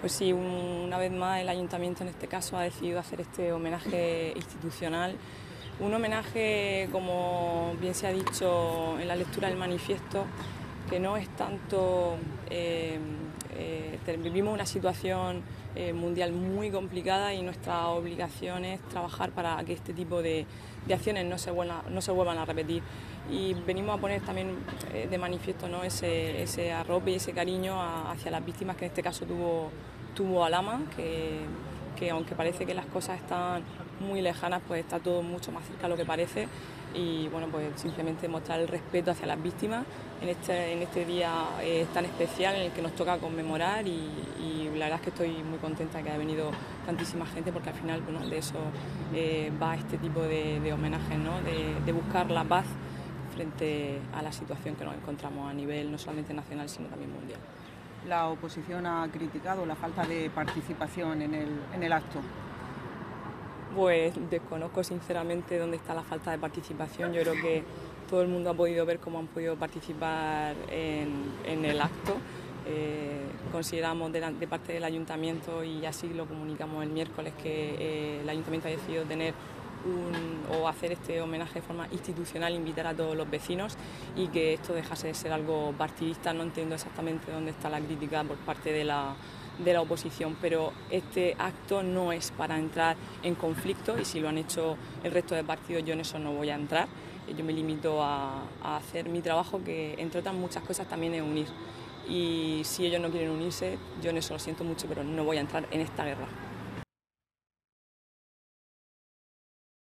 Pues sí, una vez más el Ayuntamiento en este caso ha decidido hacer este homenaje institucional. Un homenaje, como bien se ha dicho en la lectura del manifiesto, que no es tanto... vivimos una situación mundial muy complicada y nuestra obligación es trabajar para que este tipo de acciones no se vuelvan a repetir. Y venimos a poner también de manifiesto, ¿no?, ese arrope y ese cariño hacia las víctimas que en este caso tuvo Alhama, que aunque parece que las cosas están muy lejanas, pues está todo mucho más cerca de lo que parece. Y bueno, pues simplemente mostrar el respeto hacia las víctimas en este día tan especial en el que nos toca conmemorar, y la verdad es que estoy muy contenta de que haya venido tantísima gente, porque al final, bueno, de eso va este tipo de homenajes, ¿no?, de buscar la paz frente a la situación que nos encontramos a nivel no solamente nacional sino también mundial. La oposición ha criticado la falta de participación en el acto. Pues desconozco sinceramente dónde está la falta de participación. Yo creo que todo el mundo ha podido ver cómo han podido participar en el acto. Consideramos de parte del Ayuntamiento, y así lo comunicamos el miércoles, que el Ayuntamiento ha decidido hacer este homenaje de forma institucional, invitar a todos los vecinos, y que esto dejase de ser algo partidista. No entiendo exactamente dónde está la crítica por parte de la oposición, pero este acto no es para entrar en conflicto, y si lo han hecho el resto de partidos, yo en eso no voy a entrar. Yo me limito a hacer mi trabajo, que entre otras muchas cosas también es unir, y si ellos no quieren unirse, yo en eso lo siento mucho, pero no voy a entrar en esta guerra.